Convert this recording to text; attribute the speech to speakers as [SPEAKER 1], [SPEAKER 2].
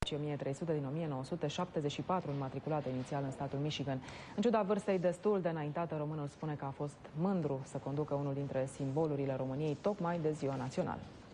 [SPEAKER 1] 1300 din 1974, înmatriculată inițial în statul Michigan. În ciuda vârstei destul de înaintată, românul spune că a fost mândru să conducă unul dintre simbolurile României tocmai de ziua națională.